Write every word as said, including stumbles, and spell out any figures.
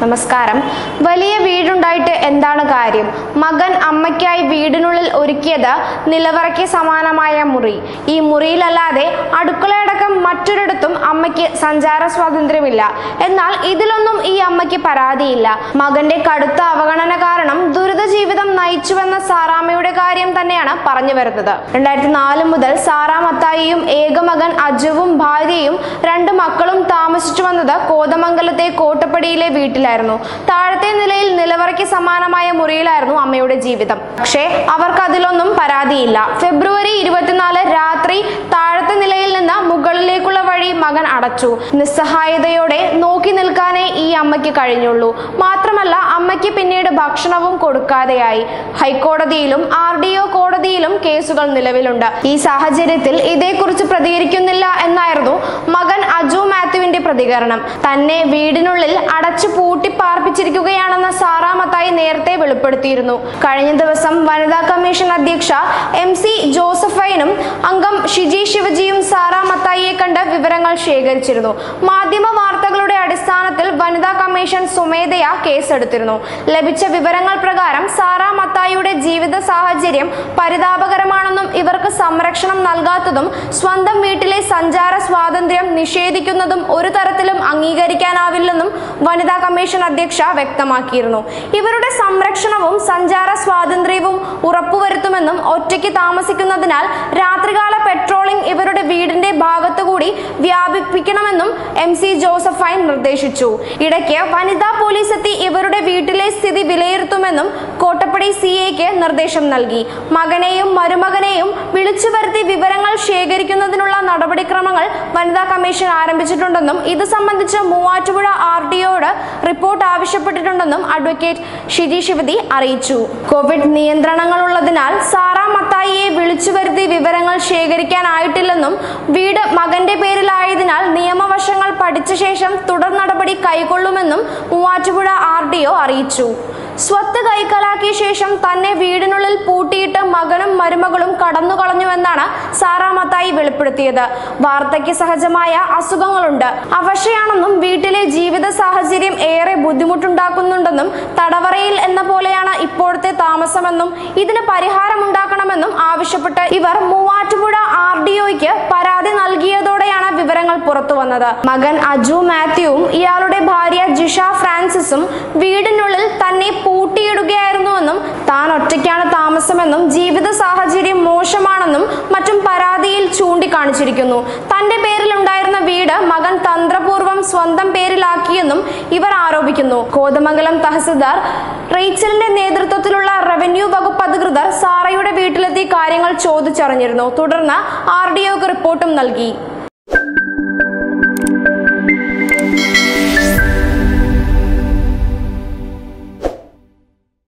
നമസ്കാരം. വലിയ വീടുണ്ടായിട്ട് എന്താണ് കാര്യം? മകൻ അമ്മയ്ക്കായി വീടിനുള്ളിൽ ഒരുക്കിയത് നിലവറയ്ക്ക് സമാനമായ മുറി. ഈ മുറിയിലല്ലാതെ അടുക്കളയടക്കം മറ്റൊരിടത്തും അമ്മയ്ക്ക് സഞ്ചാര സ്വാതന്ത്ര്യമില്ല. എന്നാൽ ഇതിലൊന്നും ഈ അമ്മയ്ക്ക് പരാതിയില്ല. മകന്റെ കടുത്ത അവഗണന കാരണം ദുരിത ജീവിതം നയിച്ചുവെന്ന സാറാമ്മയുടെ കാര്യം തന്നെയാണ് പറഞ്ഞു വരുന്നത്. രണ്ടായിരത്തി നാല് മുതൽ സാറാ മത്തായിയും ഏകമകൻ അജുവും ഭാര്യയും രണ്ട് മക്കളും താമസിച്ചു വന്നത് കോതമംഗലത്തെ കോട്ടപ്പടിയിലെ വീട്ടിലായിരുന്നു. താഴത്തെ നിലയിൽ നിലവറയ്ക്ക് സമാനമായ മുറിയിലായിരുന്നു അമ്മയുടെ ജീവിതം. പക്ഷേ അവർക്ക് അതിലൊന്നും പരാതിയില്ല. ഫെബ്രുവരി ഇരുപത്തിനാല് രാത്രി താഴത്തെ നിലയിൽ നിന്ന് മുകളിലേക്കുള്ള വഴി മകൻ അടച്ചു. നിസ്സഹായതയോടെ നോക്കി നിൽക്കാനേ ഈ അമ്മയ്ക്ക് കഴിഞ്ഞുള്ളൂ. മാത്രമല്ല അമ്മയ്ക്ക് പിന്നീട് ഭക്ഷണവും കൊടുക്കാതെയായി. ഹൈക്കോടതിയിലും ആർ ഡി ഒ കോടതിയിലും കേസുകൾ നിലവിലുണ്ട്. ഈ സാഹചര്യത്തിൽ ഇതേക്കുറിച്ച് പ്രതികരിക്കുന്നില്ല എന്നായിരുന്നു മകൻ അജു മാത്യുവിന്റെ പ്രതികരണം. തന്നെ വീടിനുള്ളിൽ അടച്ചു പൂട്ടി പാർപ്പിച്ചിരിക്കുകയാണെന്ന് സാറാ മത്തായി നേരത്തെ വെളിപ്പെടുത്തിയിരുന്നു. കഴിഞ്ഞ ദിവസം വനിതാ കമ്മീഷൻ അധ്യക്ഷ എം സി ജോസഫൈനും അംഗം ഷിജി ശിവജിയും സാറാ മത്തായിയെ കണ്ട് വിവരങ്ങൾ ശേഖരിച്ചിരുന്നു. മാധ്യമ വാർത്തകളുടെ അടിസ്ഥാനത്തിൽ വനിതാ കമ്മീഷൻ സ്വമേധയാ കേസെടുത്തിരുന്നു. ലഭിച്ച വിവരങ്ങൾ പ്രകാരം സാറാ മത്തായിയുടെ ജീവിത സാഹചര്യം പരിതാപകരമാണെന്നും ഇവർക്ക് സംരക്ഷണം നൽകാത്തതും സ്വന്തം വീട്ടിലെ സഞ്ചാര സ്വാതന്ത്ര്യം നിഷേധിക്കുന്നതും ഒരു തരത്തിലും അംഗീകരിക്കാനാവില്ലെന്നും വനിതാ കമ്മീഷൻ അധ്യക്ഷ വ്യക്തമാക്കിയിരുന്നു. ഇവരുടെ സംരക്ഷണവും സഞ്ചാര സ്വാതന്ത്ര്യവും ഉറപ്പുവരുത്തുമെന്നും ഒറ്റയ്ക്ക് താമസിക്കുന്നതിനാൽ രാത്രികാല പെട്രോളിംഗ് ഇവരുടെ വീടിന്റെ ഭാഗത്തുകൂടി വ്യാപിപ്പിക്കണമെന്നും എം സി ജോസഫൈൻ നിർദ്ദേശിച്ചു. ഇടയ്ക്ക് വനിതാ പോലീസ് എത്തി ഇവരുടെ വീട്ടിലെ സ്ഥിതി വിലയിരുത്തുമെന്നും കോട്ടപ്പടി സി എക്ക് നിർദ്ദേശം നൽകി. മകനെയും മരുമകനെയും വിളിച്ചു വരുത്തി വിവരങ്ങൾ ശേഖരിക്കുന്നതിനുള്ള നടപടിക്രമങ്ങൾ വനിതാ കമ്മീഷൻ ആരംഭിച്ചിട്ടുണ്ടെന്നും ഇത് സംബന്ധിച്ച് മൂവാറ്റുപുഴ ആർ ഡി ഒയോട് റിപ്പോർട്ട് ആവശ്യപ്പെട്ടിട്ടുണ്ടെന്നും അഡ്വക്കേറ്റ് ഷിജി ശിവജി അറിയിച്ചു. കോവിഡ് നിയന്ത്രണങ്ങളുള്ളതിനാൽ സാറാ മത്തായിയെ വിളിച്ചു വരുത്തി വിവരങ്ങൾ ശേഖരിക്കാനായിട്ടില്ലെന്നും വീട് മകന്റെ പേരിലായതിനാൽ നിയമവശങ്ങൾ പഠിച്ച ശേഷം തുടർ നടപടി കൈക്കൊള്ളുമെന്നും മൂവാറ്റുപുഴ ആർ ഡി ഒ അറിയിച്ചു. സ്വത്ത് കൈക്കലാക്കിയ ശേഷം തന്നെ വീടിനുള്ളിൽ പൂട്ടിയിട്ട് മകനും മരുമകളും കടന്നു കളഞ്ഞുവെന്നാണ് സാറാ മത്തായി വെളിപ്പെടുത്തിയത്. വാർദ്ധക്യ സഹജമായ അസുഖങ്ങളുണ്ട്, അവശയാണെന്നും വീട്ടിലെ ജീവിത സാഹചര്യം ഏറെ ബുദ്ധിമുട്ടുണ്ടാക്കുന്നുണ്ടെന്നും തടവറയിൽ എന്ന പോലെയാണ് ഇപ്പോഴത്തെ താമസമെന്നും ഇതിന് പരിഹാരമുണ്ടാക്കണമെന്നും ആവശ്യപ്പെട്ട് ഇവർ മൂവാറ്റുപുഴ ആർ ഡി ഒയ്ക്ക് പരാതി നൽകിയതോടെയാണ് വിവരങ്ങൾ പുറത്തു വന്നത്. മകൻ അജു മാത്യുവും ഇയാളുടെ ഭാര്യ ജിഷ ഫ്രാൻസിസും വീടിനുള്ളിൽ തന്നെ പൂട്ടിയിടുകയായിരുന്നുവെന്നും താൻ ഒറ്റയ്ക്കാണ് താമസമെന്നും ജീവിത സാഹചര്യം മോശമാണെന്നും മറ്റും പരാതിയിൽ ചൂണ്ടിക്കാണിച്ചിരിക്കുന്നു. തന്റെ പേരിൽ ഉണ്ടായിരുന്ന വീട് മകൻ തന്ത്രപൂർവ്വം സ്വന്തം പേരിലാക്കിയെന്നും ഇവർ ആരോപിക്കുന്നു. കോതമംഗലം തഹസിൽദാർ റേച്ചലിന്റെ നേതൃത്വത്തിലുള്ള റവന്യൂ വകുപ്പ് അധികൃതർ സാറയുടെ വീട്ടിലെത്തി കാര്യങ്ങൾ ചോദിച്ചറിഞ്ഞിരുന്നു. തുടർന്ന് ആർ ഡി ഒക്ക് റിപ്പോർട്ടും നൽകി.